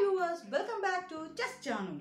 viewers, welcome back to Just Janu.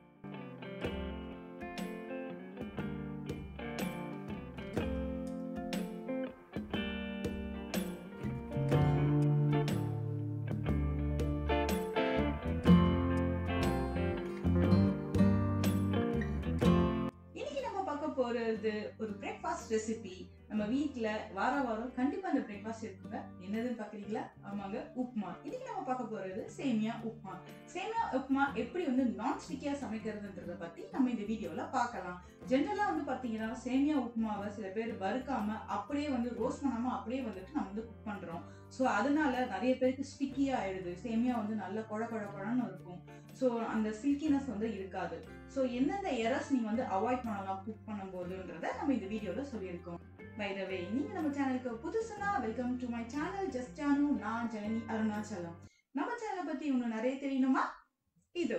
போறது ஒரு breakfast recipe நம்ம வீட்ல வாரம் கண்டிப்பா அந்த பிரேக்ஃபாஸ்ட் இருக்குங்க. என்னதுன்னு பாக்குறீங்களா? ஆமாங்க, உப்புமா. இன்னைக்கு நம்ம பார்க்க போறது சேமியா உப்புமா. சேமியா உப்புமா எப்படி நான் ஸ்டிக்கியா சமைக்கிறதுன்றத பத்தி நம்ம இந்த வீடியோல பார்க்கலாம். ஜெனரலா பாத்தீங்கன்னா சேமியா உப்புமாவை சில பேர் வறுக்காம அப்படியே ரோஸ்ட் பண்ணாம அப்படியே நம்ம குக் பண்றோம். ஸோ அதனால நிறைய பேருக்கு ஸ்டிக்கியா ஆயிடுது. சேமியா நல்ல குழன்னு இருக்கும். ஸோ அந்த சில்கினஸ் இருக்காது. ஸோ எந்தெந்த எரர்ஸ் நீங்க அவாய்ட் பண்ணலாம் குக் பண்ணும்போதுன்றத நம்ம இந்த வீடியோல சொல்லியிருக்கோம். பை த வே, நீங்க நம்ம சேனலுக்கு புதுசுனா welcome to my channel just Janu. நான் ஜனனி அருணாச்சலம். நம்ம சேனலை பத்தி இன்னும் நிறைய தெரியணுமா? இது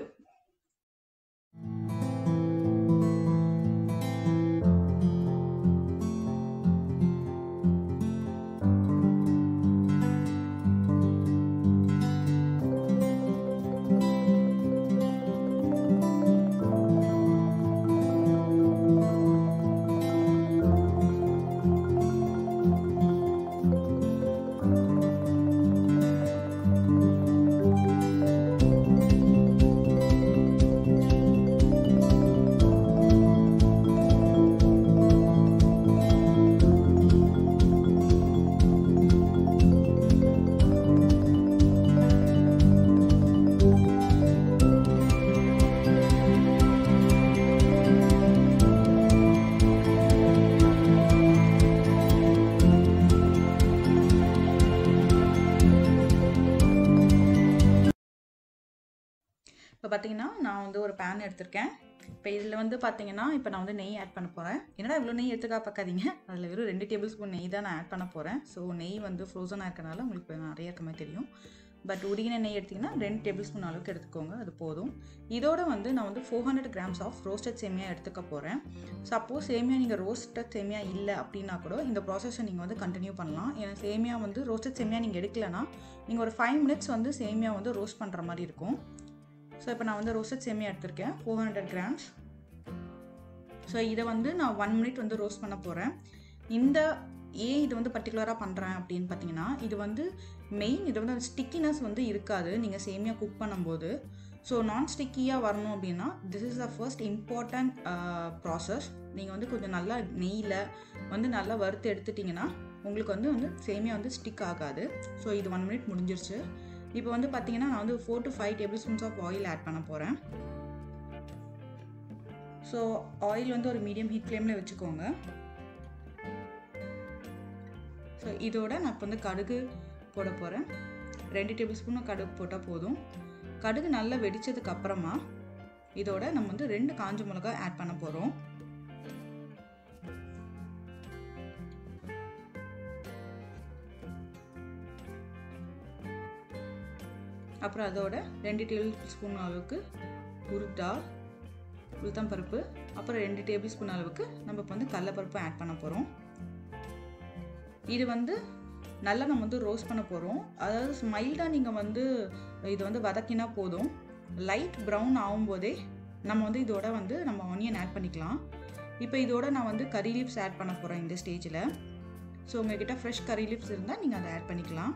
இப்போ பார்த்தீங்கன்னா நான் ஒரு பேன் எடுத்திருக்கேன். இப்போ இதில் பார்த்தீங்கன்னா இப்போ நான் நெய் ஆட் பண்ண போகிறேன். என்னடா இவ்வளோ நெய் எடுத்துக்கா பார்க்காதீங்க, அதில் வெறும் 2 டேபிள் ஸ்பூன் நெய் தான் நான் ஆட் பண்ண போகிறேன். ஸோ நெய் ஃப்ரோசனாக இருக்கனால உங்களுக்கு நிறைய இருக்க மாதிரி தெரியும். பட் உருகின நெய் எடுத்திங்கன்னா 2 டேபிள் ஸ்பூன் அளவுக்கு எடுத்துக்கோங்க, அது போதும். இதோட நான் 400 கிராம்ஸ் ஆஃப் ரோஸ்டட் சேமியா எடுத்துக்க போகிறேன். சப்போஸ் சேமியா நீங்கள் ரோஸ்டட் சேமியா இல்லை அப்படின்னா கூட இந்த ப்ராசஸை நீங்கள் கண்டினியூ பண்ணலாம். ஏன்னா சேமியா ரோஸ்டட் சேமியா நீங்கள் எடுக்கலைன்னா நீங்கள் ஒரு 5 மினிட்ஸ் சேமியா ரோஸ்ட் பண்ணுற மாதிரி இருக்கும். ஸோ இப்போ நான் ரோஸ்டட் சேமியா எடுத்திருக்கேன் 400 கிராம்ஸ். ஸோ இதை நான் 1 மினிட் ரோஸ்ட் பண்ண போகிறேன். ஏன் இது பர்டிகுலராக பண்ணுறேன் அப்படின்னு பார்த்தீங்கன்னா, இது மெயின் இது ஸ்டிக்கினஸ் இருக்காது நீங்கள் சேமியா குக் பண்ணும்போது. ஸோ நான் ஸ்டிக்கியாக வரணும் அப்படின்னா this is the first important process. நீங்கள் கொஞ்சம் நல்லா நெய்யில் நல்லா வறுத்து எடுத்துட்டிங்கன்னா உங்களுக்கு சேமியா ஸ்டிக் ஆகாது. ஸோ இது 1 மினிட் முடிஞ்சிருச்சு. இப்போ பார்த்தீங்கன்னா நான் 4 to 5 tablespoons of oil add பண்ண போகிறேன். ஸோ ஆயில் ஒரு மீடியம் ஹீட் ஃப்ளேமில் வச்சுக்கோங்க. ஸோ இதோட நான் இப்போ கடுகு போட போகிறேன். 2 டேபிள் ஸ்பூன் கடுகு போட்டால் போதும். கடுகு நல்லா வெடித்ததுக்கு அப்புறமா இதோட நம்ம 2 காஞ்ச மிளகாய் ஆட் பண்ண போகிறோம். அப்புறம் அதோட 2 டேபிள் ஸ்பூன் அளவுக்கு உளுத்தம் பருப்பு, அப்புறம் 2 டேபிள் ஸ்பூன் அளவுக்கு நம்ம இப்போ கடலைப்பருப்பு ஆட் பண்ண போகிறோம். இது நல்லா நம்ம ரோஸ்ட் பண்ண போகிறோம். அதாவது மைல்டாக நீங்கள் இது வதக்கினா போதும். லைட் ப்ரௌன் ஆகும்போதே நம்ம இதோட நம்ம ஆனியன் ஆட் பண்ணிக்கலாம். இப்போ இதோட நான் கறி லீவ்ஸ் ஆட் பண்ண போகிறேன் இந்த ஸ்டேஜில். ஸோ உங்கள்கிட்ட ஃப்ரெஷ் கறி லீவ்ஸ் இருந்தால் நீங்கள் அதை ஆட் பண்ணிக்கலாம்.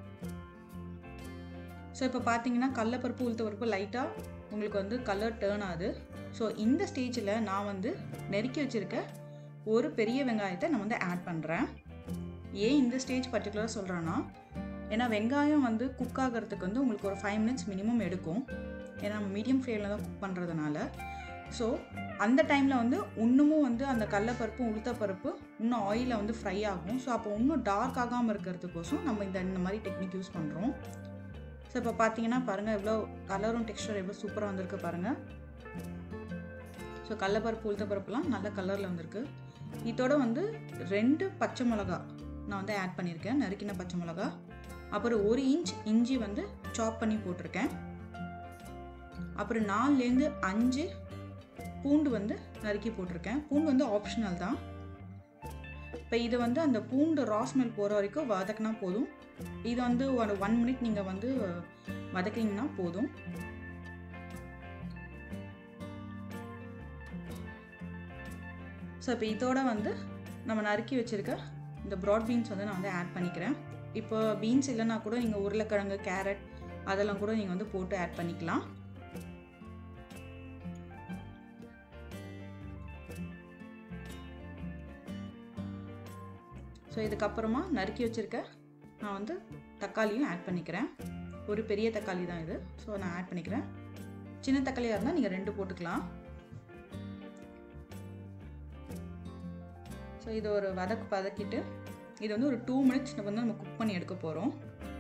ஸோ இப்போ பார்த்தீங்கன்னா கடலைப்பருப்பு உளுத்தப்பருப்பு லைட்டாக உங்களுக்கு கலர் டேர்ன் ஆகுது. ஸோ இந்த ஸ்டேஜில் நான் நெருக்கி வச்சுருக்க ஒரு பெரிய வெங்காயத்தை நான் ஆட் பண்ணுறேன். ஏன் இந்த ஸ்டேஜ் பர்டிகுலராக சொல்கிறேன்னா, ஏன்னா வெங்காயம் குக் ஆகிறதுக்கு உங்களுக்கு ஒரு 5 மினிட்ஸ் மினிமம் எடுக்கும். ஏன்னா நம்ம மீடியம் ஃப்ளேமில் தான் குக் பண்ணுறதுனால. ஸோ அந்த டைமில் இன்னமும் அந்த கடலைப்பருப்பும் உளுத்தப்பருப்பு இன்னும் ஆயிலில் ஃப்ரை ஆகும். ஸோ அப்போ இன்னும் டார்க் ஆகாமல் இருக்கிறதுக்கோசம் நம்ம இந்த மாதிரி டெக்னிக் யூஸ் பண்ணுறோம். ஸோ இப்போ பார்த்தீங்கன்னா பாருங்கள் எவ்வளோ கலரும் டெக்ஸ்டர் எவ்வளோ சூப்பராக வந்திருக்கு பாருங்கள். ஸோ கடலைப்பருப்பு உளுத்தப்பருப்புலாம் நல்ல கலரில் வந்திருக்கு. இதோட 2 பச்சை மிளகா நான் ஆட் பண்ணியிருக்கேன், நறுக்கின பச்சை மிளகா. அப்புறம் 1 இன்ச் இஞ்சி சாப் பண்ணி போட்டிருக்கேன். அப்புறம் 4லேருந்து 5 பூண்டு நறுக்கி போட்டிருக்கேன். பூண்டு ஆப்ஷனல் தான். இப்போ இது அந்த பூண்டு ரா ஸ்மெல் போகிற வரைக்கும் வதக்கினா போதும். இது ஒரு 1 மினிட் நீங்கள் வதக்கிங்கன்னா போதும். ஸோ இப்போ இதோட வந்து நம்ம நறுக்கி வச்சுருக்க இந்த ப்ராட் பீன்ஸ் வந்து நான் வந்து ஆட் பண்ணிக்கிறேன். இப்போ பீன்ஸ் இல்லைன்னா கூட நீங்கள் உருளைக்கிழங்கு, கேரட் அதெல்லாம் கூட நீங்கள் வந்து போட்டு ஆட் பண்ணிக்கலாம். ஸோ இதுக்கப்புறமா நறுக்கி வச்சுருக்க நான் வந்து தக்காளியும் ஆட் பண்ணிக்கிறேன். ஒரு பெரிய தக்காளி தான் இது. ஸோ நான் ஆட் பண்ணிக்கிறேன். சின்ன தக்காளியாக இருந்தால் நீங்கள் 2 போட்டுக்கலாம். ஸோ இது ஒரு வதக்கிட்டு இது வந்து ஒரு 2 மினிட்ஸ் வந்து நம்ம குக் பண்ணி எடுக்க போகிறோம்.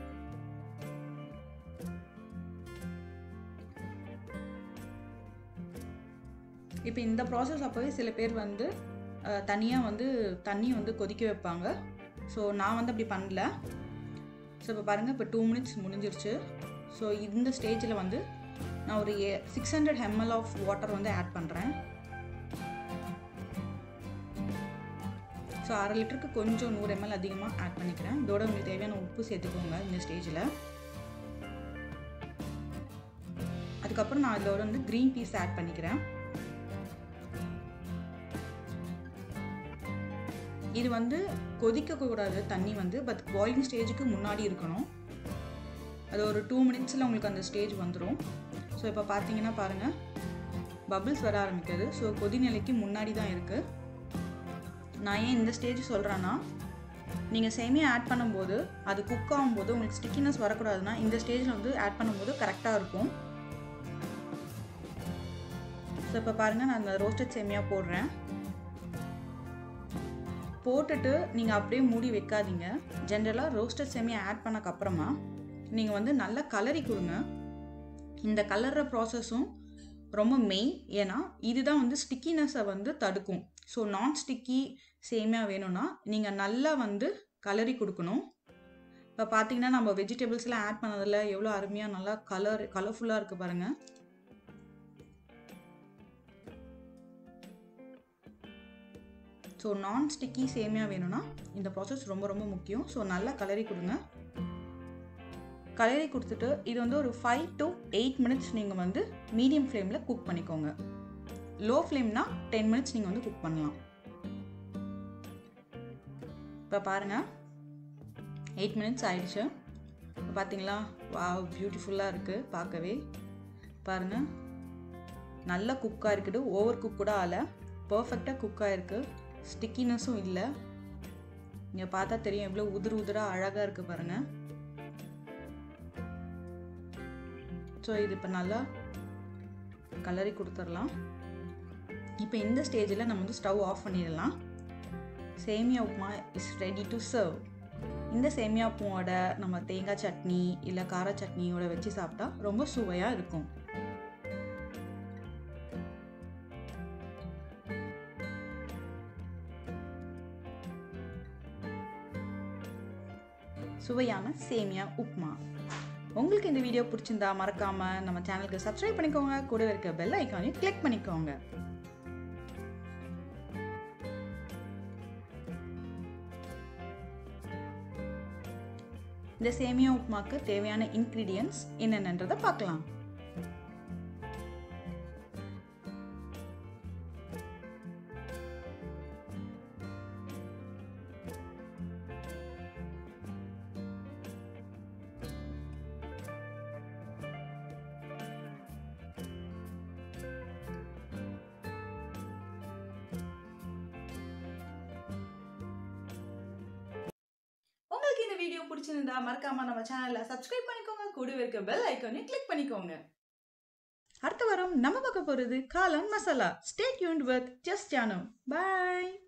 இப்போ இந்த ப்ராசஸ் அப்போவே சில பேர் வந்து தனியாக வந்து தண்ணி வந்து கொதிக்க வைப்பாங்க. ஸோ நான் வந்து அப்படி பண்ணல. ஸோ இப்போ பாருங்கள், இப்போ 2 மினிட்ஸ் முடிஞ்சிருச்சு. ஸோ இந்த ஸ்டேஜில் வந்து நான் ஒரு 600 ml ஆஃப் வாட்டர் வந்து ஆட் பண்ணுறேன். ஸோ 1/2 லிட்டருக்கு கொஞ்சம் 100 ml அதிகமாக ஆட் பண்ணிக்கிறேன். இதோட உங்களுக்கு தேவையான உப்பு சேர்த்துக்கோங்க இந்த ஸ்டேஜில். அதுக்கப்புறம் நான் இதோட வந்து க்ரீன் பீஸ் ஆட் பண்ணிக்கிறேன். இது வந்து கொதிக்கக்கூடாது தண்ணி வந்து, பட் பாயிலிங் ஸ்டேஜுக்கு முன்னாடி இருக்கணும். அது ஒரு 2 மினிட்ஸில் உங்களுக்கு அந்த ஸ்டேஜ் வந்துடும். ஸோ இப்போ பார்த்தீங்கன்னா பாருங்கள், பபிள்ஸ் வர ஆரம்பிக்குது. ஸோ கொதிநிலைக்கு முன்னாடி தான் இருக்குது. நான் ஏன் இந்த ஸ்டேஜ் சொல்கிறேன்னா, நீங்கள் சேமியா ஆட் பண்ணும்போது அது குக் ஆகும்போது உங்களுக்கு ஸ்டிக்கினஸ் வரக்கூடாதுன்னா இந்த ஸ்டேஜில் வந்து ஆட் பண்ணும்போது கரெக்டாக இருக்கும். ஸோ இப்போ பாருங்கள், நான் அந்த ரோஸ்டட் சேமியா போடுறேன். போட்டுட்டு நீங்கள் அப்படியே மூடி வைக்காதீங்க. ஜென்ரலாக ரோஸ்டட் சேமியா ஆட் பண்ணக்கப்புறமா நீங்கள் வந்து நல்லா கலரி கொடுங்க. இந்த கலர்ற ப்ராசஸும் ரொம்ப மெயின். ஏன்னா இதுதான் வந்து ஸ்டிக்கினஸை வந்து தடுக்கும். ஸோ நான் ஸ்டிக்கி சேமியா வேணும்னா நீங்கள் நல்லா வந்து கலரி கொடுக்கணும். இப்போ பார்த்தீங்கன்னா நம்ம வெஜிடபிள்ஸ்லாம் ஆட் பண்ணதில் எவ்வளோ அருமையாக நல்லா கலர்ஃபுல்லாக இருக்குது பாருங்கள். ஸோ நான் ஸ்டிக்கி சேமியா வேணும்னா இந்த ப்ராசஸ் ரொம்ப ரொம்ப முக்கியம். ஸோ நல்லா கலரி கொடுங்க. கலரி கொடுத்துட்டு இது வந்து ஒரு 5 to 8 மினிட்ஸ் நீங்கள் வந்து மீடியம் ஃப்ளேமில் குக் பண்ணிக்கோங்க. லோ ஃப்ளேம்னா 10 மினிட்ஸ் நீங்கள் வந்து குக் பண்ணலாம். இப்போ பாருங்கள், 8 மினிட்ஸ் ஆயிடுச்சு. இப்போ பார்த்தீங்களா, வாவ் பியூட்டிஃபுல்லாக இருக்குது பார்க்கவே. பாருங்கள், நல்லா குக்காக இருக்குது. ஓவர் குக் கூட ஆகலை, பர்ஃபெக்டாக குக்காக இருக்குது. ஸ்டிக்கினஸும் இல்லை. நீங்கள் பார்த்தா தெரியும் எவ்வளோ உதிராக அழகாக இருக்குது பாருங்கள். ஸோ இது இப்போ நல்லா கலரி கொடுத்துடலாம். இப்போ இந்த ஸ்டேஜில் நம்ம வந்து ஸ்டவ் ஆஃப் பண்ணிடலாம். Semiya upma is ready to serve. இந்த சேமியா உப்புமாவோட நம்ம தேங்காய் சட்னி இல்லை கார சட்னியோட வச்சு சாப்பிட்டா ரொம்ப சுவையாக இருக்கும். சுவையான சேமியா உப்புமா. உங்களுக்கு இந்த வீடியோ பிடிச்சிருந்தா மறக்காம நம்ம சேனலுக்கு சப்ஸ்கிரைப் பண்ணிக்கோங்க. கூட இருக்க பெல் ஐகானையும் கிளிக் பண்ணிக்கோங்க. இந்த சேமியா உப்புமாக்கு தேவையான இன்கிரீடியன்ட்ஸ் என்னென்னன்றதை பார்க்கலாம். உங்களுக்கு இந்த வீடியோ பிடிச்சிருந்தா மறக்காம நம்ம சேனலை சப்ஸ்கிரைப் பண்ணிக்கோங்க. கூடவே இருக்க பெல் ஐகானையும் கிளிக் பண்ணிக்கோங்க. அடுத்த வாரம் நம்ம பார்க்க போறது காளான் masala. Stay tuned with just Janu. By.